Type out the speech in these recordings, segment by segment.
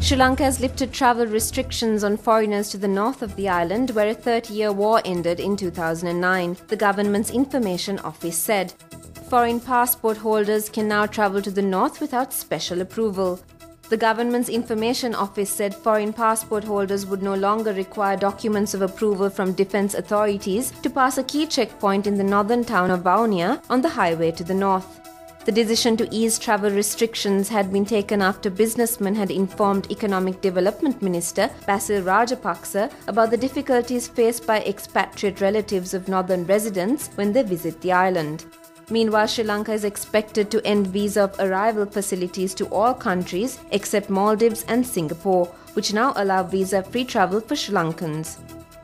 Sri Lanka has lifted travel restrictions on foreigners to the north of the island, where a 30-year war ended in 2009, the government's information office said. Foreign passport holders can now travel to the north without special approval. The government's information office said foreign passport holders would no longer require documents of approval from defense authorities to pass a key checkpoint in the northern town of Vaunia on the highway to the north. The decision to ease travel restrictions had been taken after businessmen had informed Economic Development Minister Basil Rajapaksa about the difficulties faced by expatriate relatives of northern residents when they visit the island. Meanwhile, Sri Lanka is expected to end visa of arrival facilities to all countries except Maldives and Singapore, which now allow visa-free travel for Sri Lankans.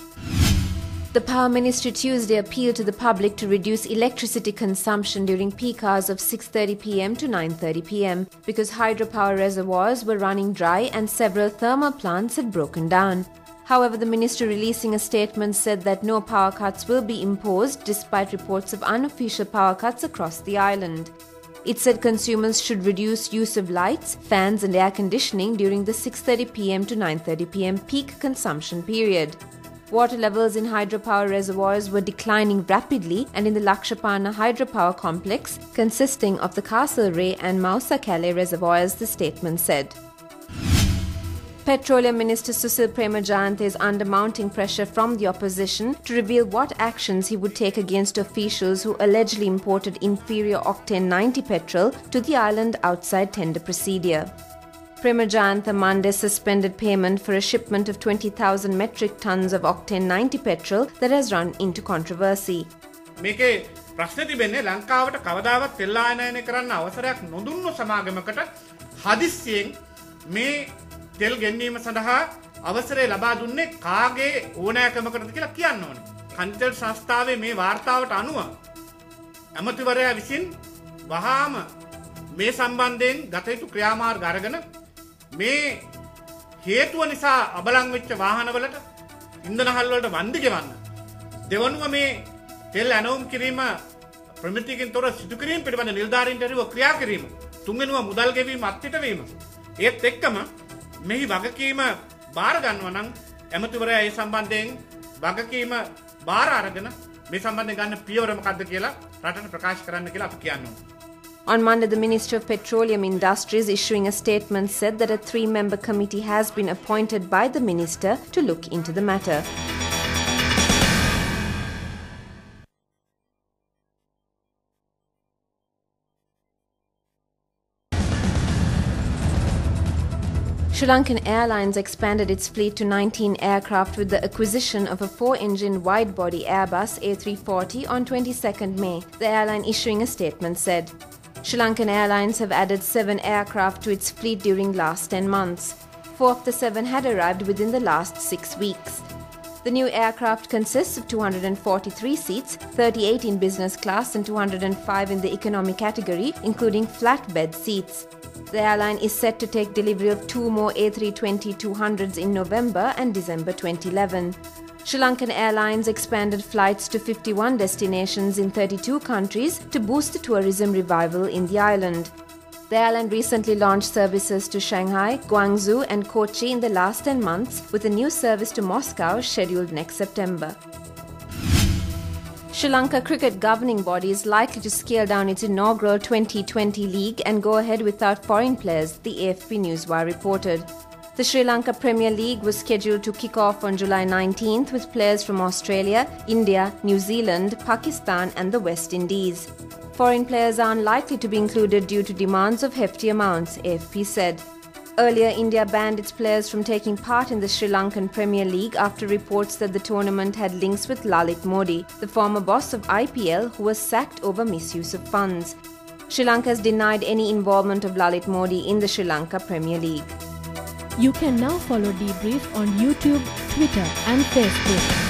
The Power Ministry Tuesday appealed to the public to reduce electricity consumption during peak hours of 6:30 p.m. to 9:30 p.m. because hydropower reservoirs were running dry and several thermal plants had broken down. However, the ministry releasing a statement said that no power cuts will be imposed despite reports of unofficial power cuts across the island. It said consumers should reduce use of lights, fans and air conditioning during the 6:30 p.m. to 9:30 p.m. peak consumption period. Water levels in hydropower reservoirs were declining rapidly, and in the Lakshapana hydropower complex, consisting of the Castle Ray and Mausakale reservoirs, the statement said. Petroleum Minister Susil Premajayantha is under mounting pressure from the opposition to reveal what actions he would take against officials who allegedly imported inferior octane 90 petrol to the island outside tender procedure. Premajayantha Monday suspended payment for a shipment of 20,000 metric tons of octane 90 petrol that has run into controversy. මේකේ ප්‍රශ්නේ තිබෙන්නේ ලංකාවට කවදාවත් තෙල් ආයනයනය කරන්න අවසරයක් නොදුන්නු සමාගමකට හදිස්සියෙන් මේ තෙල් ගෙන්වීම සඳහා අවසරය ලබා දුන්නේ කාගේ ඕනෑකමකටද කියලා කියන්න ඕනේ. කන්තෙල් සංස්ථාවේ මේ වාර්තාවට අනුව ඇමතිවරයා විසින් වහාම මේ සම්බන්ධයෙන් ගත යුතු ක්‍රියාමාර්ග අරගෙන මේ හේතුව නිසා අබලන් වෙච්ච වාහනවලට ඉන්ධනහල් වලට වන්දි ගෙවන්න. දෙවනුව මේ තෙල් ඇනවුම් කිරීම ප්‍රමිතියකින් තොර සිදු කිරීම පිළිබඳ නිලධාරීන්ට එරෙහිව ක්‍රියා කිරීම. තුන්වෙනුව මුදල් ගෙවීම අත්හිටවීම. ඒත් එක්කම මෙහි වගකීම බාර ගන්නවා නම් ඇමතිවරයා ඒ සම්බන්ධයෙන් වගකීම බාර අරගෙන මේ සම්බන්ධයෙන් ගන්න පියවර මොකක්ද කියලා රටට ප්‍රකාශ කරන්න කියලා අපි කියනවා. On Monday, the Minister of Petroleum Industries issuing a statement said that a 3-member committee has been appointed by the minister to look into the matter. Sri Lankan Airlines expanded its fleet to 19 aircraft with the acquisition of a 4-engine wide-body Airbus A340 on 22nd May, the airline issuing a statement said. Sri Lankan Airlines have added 7 aircraft to its fleet during last 10 months. 4 of the 7 had arrived within the last 6 weeks. The new aircraft consists of 243 seats, 38 in business class and 205 in the economy category, including flatbed seats. The airline is set to take delivery of 2 more A320-200s in November and December 2011. Sri Lankan Airlines expanded flights to 51 destinations in 32 countries to boost the tourism revival in the island. The airline recently launched services to Shanghai, Guangzhou and Kochi in the last 10 months, with a new service to Moscow scheduled next September. Sri Lanka Cricket Governing Body is likely to scale down its inaugural 2020 league and go ahead without foreign players, the AFP Newswire reported. The Sri Lanka Premier League was scheduled to kick off on July 19th with players from Australia, India, New Zealand, Pakistan and the West Indies. Foreign players are unlikely to be included due to demands of hefty amounts, AFP said. Earlier, India banned its players from taking part in the Sri Lankan Premier League after reports that the tournament had links with Lalit Modi, the former boss of IPL, who was sacked over misuse of funds. Sri Lanka has denied any involvement of Lalit Modi in the Sri Lanka Premier League. You can now follow Debrief on YouTube, Twitter and Facebook.